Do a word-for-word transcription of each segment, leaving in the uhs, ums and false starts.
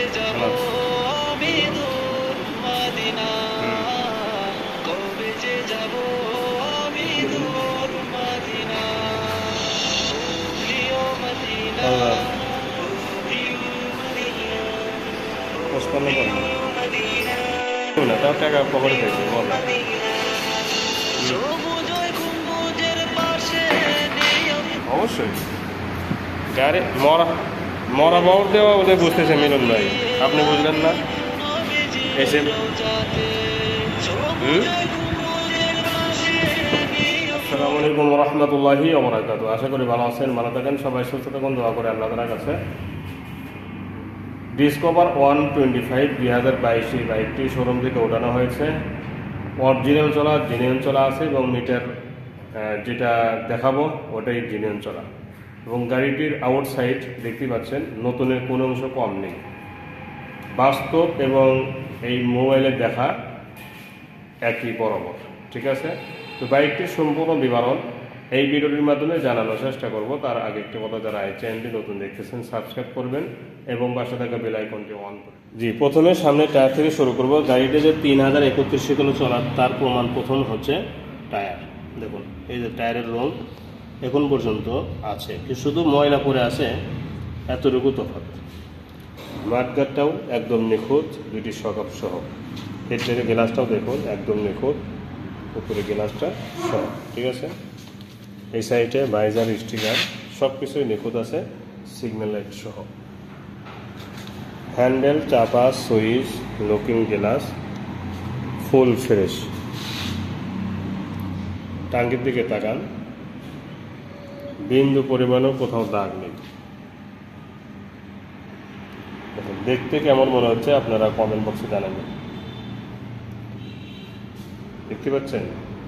তাও টাকা পকেটে পেয়েছে বল। অবশ্যই গাড়ি মরা মরা বাউর দেওয়া ওদের বুঝতেছে মিলন ভাই, আপনি বুঝলেন না? এসে আসসালামু আলাইকুম রহমতুল্লাহি ওয়া বারাকাতুহু। আশা করি ভালো আছেন, ভালো থাকেন, সবাই সুস্থ থাকুন, দোয়া করে আল্লাহ তাআলার কাছে। ডিসকভার ওয়ান টোয়েন্টি ফাইভ দুই হাজার বাইশে বাইকটি শোরুম থেকে ওঠানো হয়েছে। অরিজিনাল চলা, জেনুইন চলা আছে এবং মিটার যেটা দেখাবো ওটাই জেনুইন চলা। এবং গাড়িটির আউটসাইড দেখতে পাচ্ছেন, নতুনের কোনো অংশ কম নেই। বাস্তব এবং এই মোবাইলে দেখা একই বরাবর, ঠিক আছে? তো বাইকটির সম্পূর্ণ বিবরণ এই ভিডিওটির মাধ্যমে জানানোর চেষ্টা করব। তার আগে একটি কথা, যারা এই চ্যানেলটি নতুন দেখতেছেন সাবস্ক্রাইব করবেন এবং পাশে থাকা বেল আইকনটি অন করবেন। জি, প্রথমে সামনে টায়ার থেকে শুরু করব। গাড়িটি যে তিন হাজার একত্রিশশো কিলো চলা তার প্রমাণ প্রথম হচ্ছে টায়ার। দেখুন এই যে টায়ারের রং এখন পর্যন্ত আছে, কি শুধু ময়লা পড়ে আছে এতটুকু তফাৎ। মাঠগাটটাও একদম নিখুঁত, দুইটি সকাপ সহ। এর থেকে গ্লাসটাও দেখুন একদম নিখুঁত, উপরে গ্লাসটা সহ, ঠিক আছে? এই সাইডে ভাইজার স্টিকার সব কিছুই নিখুঁত আছে, সিগন্যাল লাইট সহ। হ্যান্ডেল, চাপা, switch, looking glass full fresh. টাঙ্কির দিকে তাকান, বিন্দু পরিমাণও কোথাও দাগ নেই। দেখতে কেমন মনে হচ্ছে আপনারা কমেন্ট বক্সে জানাবেন। দেখতে পাচ্ছেন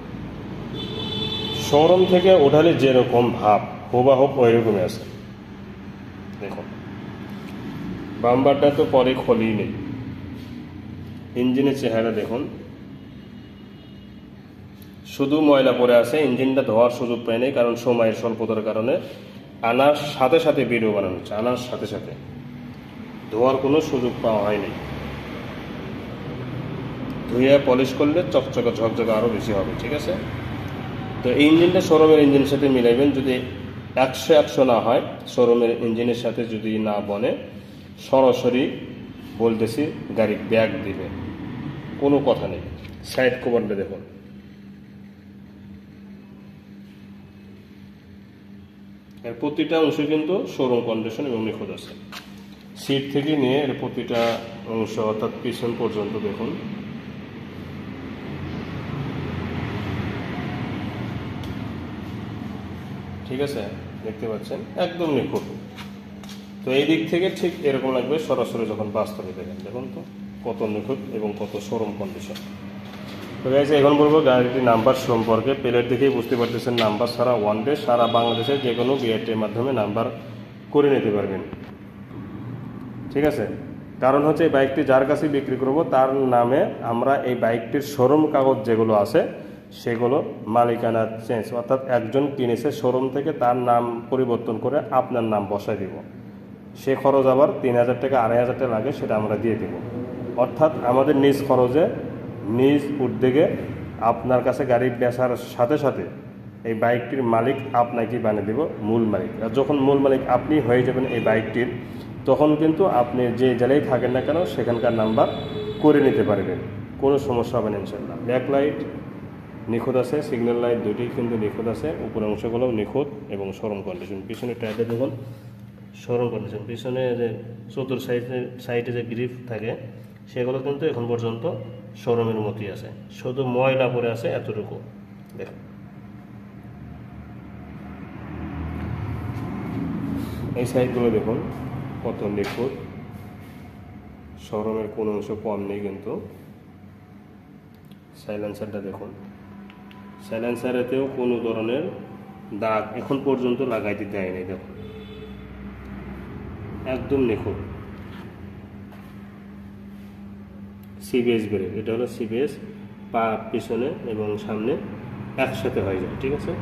শোরুম থেকে ওঠালে যেরকম ভাব হুবাহুব ওইরকমই আছে। দেখুন বাম্বারটা তো পরে খোলেই নেই। ইঞ্জিনের চেহারা দেখুন, শুধু ময়লা পড়ে আছে, ইঞ্জিনটা ধোয়ার সুযোগ পায় নাই, কারণ সময়ের স্বল্পতার কারণে আনার সাথে সাথে ভিডিও বানানো হচ্ছে, আনার সাথে সাথে ধোয়ার কোনো সুযোগ পাওয়া হয়নি। ধুয়ে পলিশ করলে চকচকে ঝকঝকে আরও বেশি হবে, ঠিক আছে? তো এই ইঞ্জিনটা শোরুমের ইঞ্জিনের সাথে মিলাইবেন। যদি একশো একশো না হয়, শোরুমের ইঞ্জিনের সাথে যদি না বনে, সরাসরি বলতেছি গাড়ি ব্যাগ দিবে, কোনো কথা নেই। সাইড কভারটা দেখুন, এর প্রতিটা অংশ কিন্তু শোরুম কন্ডিশন এবং নিখুঁত আছে। সিট থেকে নিয়ে এর প্রতিটা অংশ অর্থাৎ পিছন পর্যন্ত দেখুন। ঠিক আছে, দেখতে পাচ্ছেন একদম নিখুঁত। তো এই দিক থেকে ঠিক এরকম লাগবে সরাসরি যখন বাস্তবে দেখেন। দেখুন তো কত নিখুঁত এবং কত শোরুম কন্ডিশন। তো গাইছে এখন বলবো গাড়িটির নাম্বার সম্পর্কে। প্লেট দেখেই বুঝতে পারতেছেন নাম্বার ছাড়া ওয়ান ডে সারা বাংলাদেশে যে কোনো বিআরটির মাধ্যমে নাম্বার করে নিতে পারবেন, ঠিক আছে? কারণ হচ্ছে এই বাইকটি যার কাছে বিক্রি করব তার নামে আমরা এই বাইকটির শোরুম কাগজ যেগুলো আছে সেগুলো মালিকানা চেঞ্জ, অর্থাৎ একজন কিনেছে শোরুম থেকে, তার নাম পরিবর্তন করে আপনার নাম বসাই দিব। সে খরচ আবার তিন হাজার টাকা আড়াই হাজার টাকা লাগে, সেটা আমরা দিয়ে দেব। অর্থাৎ আমাদের নিজ খরচে নিজ উদ্যোগে আপনার কাছে গাড়ি বেচার সাথে সাথে এই বাইকটির মালিক আপনাকেই বানিয়ে দেব মূল মালিক। আর যখন মূল মালিক আপনি হয়ে যাবেন এই বাইকটির, তখন কিন্তু আপনি যে জেলায় থাকেন না কেন সেখানকার নাম্বার করে নিতে পারবেন, কোনো সমস্যা হবে না ইনশাল্লাহ। ব্যাক লাইট নিখুঁত আছে, সিগন্যাল লাইট দুটি কিন্তু নিখুঁত আছে, উপরের অংশগুলোও নিখুঁত এবং শোরুম কন্ডিশন। পিছনে টায়ারটা দেখুন শোরুম কন্ডিশন। পিছনে যে চতুর সাইডে সাইডে যে গ্রিপ থাকে সেগুলো কিন্তু এখন পর্যন্ত শোরুমের মতোই আছে, শুধু ময়লা পড়ে আছে এতটুকু। দেখুন এই সাইডগুলো দেখুন কত নিখুঁত, শোরুমের কোনো অংশ কম নেই কিন্তু। সাইলেন্সারটা দেখুন, সাইলেন্সারেতেও কোনো ধরনের দাগ এখন পর্যন্ত লাগাইতে দেয়নি। দেখুন একদম নিখুঁত। সিবিএস ব্রেক, এটা হলো সিবিএস, পা পিছনে এবং সামনে একসাথে হয়ে যায়, ঠিক আছে?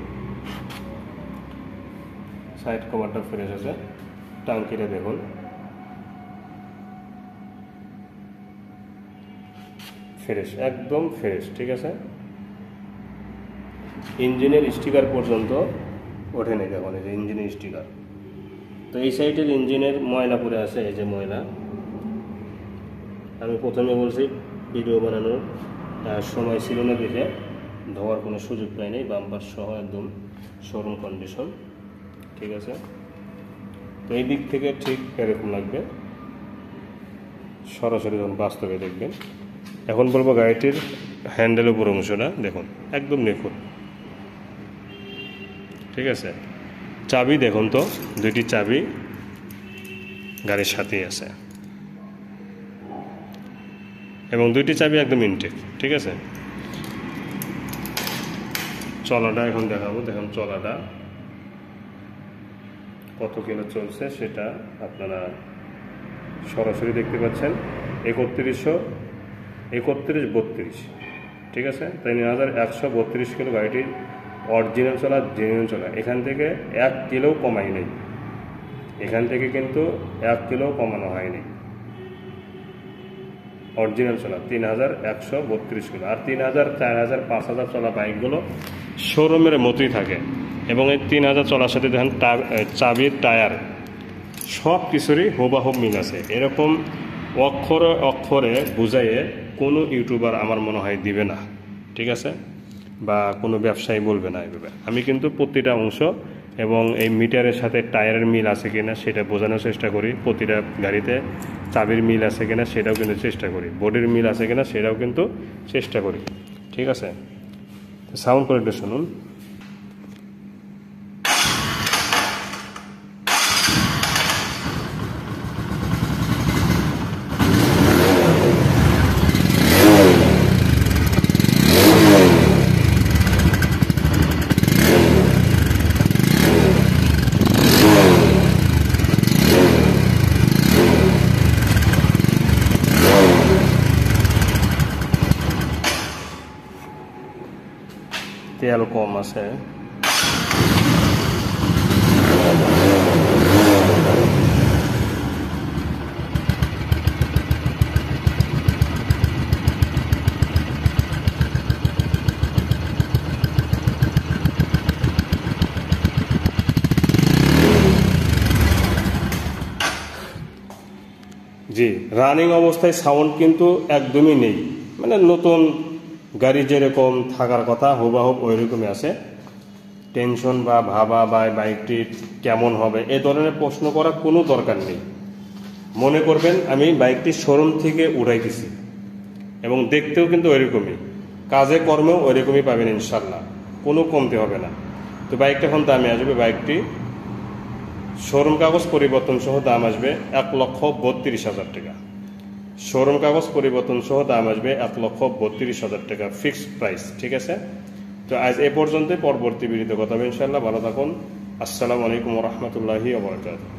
সাইড কভারটা ফ্রেশ আছে। টাঙ্কিটা দেখুন ফ্রেশ, একদম ফ্রেশ। ঠিক আছে, ইঞ্জিনের স্টিকার পর্যন্ত ওঠেনি, দেখুন এই যে ইঞ্জিনের স্টিকার। তো এই সাইডের ইঞ্জিনের ময়লা পড়ে আছে, এই যে ময়লা। আমি প্রথমে বলছি ভিডিও বানানোর সময় ছিল না দেখে ধোয়ার কোনো সুযোগ পাইনি, বাম্পার সহ একদম শোরুম কন্ডিশন। ঠিক আছে, তো এই দিক থেকে ঠিক এরকম লাগবে সরাসরি যখন বাস্তবে দেখবেন। এখন বলবো গাড়িটির হ্যান্ডেলের উপর অংশটা দেখুন, একদম নিখুঁত। ঠিক আছে, চাবি দেখুন তো, দুইটি চাবি গাড়ির সাথেই আছে এবং দুইটি চাবি একদম ইনটেক। ঠিক আছে, চলাটা এখন দেখাবো। দেখুন চলাটা কত কিলো চলছে সেটা আপনারা সরাসরি দেখতে পাচ্ছেন। একত্রিশশো একত্রিশ বত্রিশ। ঠিক আছে, তিন হাজার একশো বত্রিশ কিলো গাড়িটির অরিজিনাল চলা, জেনুইন চলা। এখান থেকে এক কিলো কমাই নেই, এখান থেকে কিন্তু এক কিলো কমানো হয়নি। অরিজিনাল চলা তিন হাজার একশো বত্রিশ কিলো। আর তিন হাজার চার হাজার পাঁচ হাজার চলা বাইকগুলো শোরুমের মতোই থাকে এবং এই তিন হাজার চলার সাথে দেখেন চাবির টায়ার সব কিছুরই হুবাহুব মিল আছে। এরকম অক্ষরে অক্ষরে বুঝাইয়ে কোনো ইউটিউবার আমার মনে হয় দিবে না। ঠিক আছে, বা কোনো ব্যবসায়ী বলবে না এইভাবে। আমি কিন্তু প্রতিটা অংশ এবং এই মিটারের সাথে টায়ারের মিল আছে কিনা সেটা বোঝানোর চেষ্টা করি। প্রতিটা গাড়িতে চাবির মিল আছে কিনা সেটাও কিন্তু চেষ্টা করি। বোর্ডের মিল আছে কিনা সেটাও কিন্তু চেষ্টা করি। ঠিক আছে, সাউন্ড করে একটু শুনুন। তেল কম আছে। জি, রানিং অবস্থায় সাউন্ড কিন্তু একদমই নেই, মানে নতুন গাড়ি যেরকম থাকার কথা হুবাহুব ওই রকমই আছে। টেনশন বা ভাবা বা বাইকটি কেমন হবে এ ধরনের প্রশ্ন করার কোনো দরকার নেই। মনে করবেন আমি বাইকটি শোরুম থেকে উঠাইতেছি এবং দেখতেও কিন্তু ওইরকমই, কাজে কর্মেও ওইরকমই পাবেন ইনশাল্লাহ, কোনো কমতে হবে না। তো বাইকটা এখন দামে আসবে, বাইকটি শোরুম কাগজ পরিবর্তন সহ দাম আসবে এক লক্ষ বত্রিশ হাজার টাকা। শোরুম কাগজ পরিবর্তন সহ দাম আসবে এক লক্ষ বত্রিশ হাজার টাকা, ফিক্সড প্রাইস। ঠিক আছে, তো আজ এ পর্যন্ত, পরবর্তী ভিডিওতে কথা হবে ইনশাল্লাহ। ভালো থাকুন। আসসালামু আলাইকুম ওয়া রাহমাতুল্লাহি ওয়া বারাকাতুহু।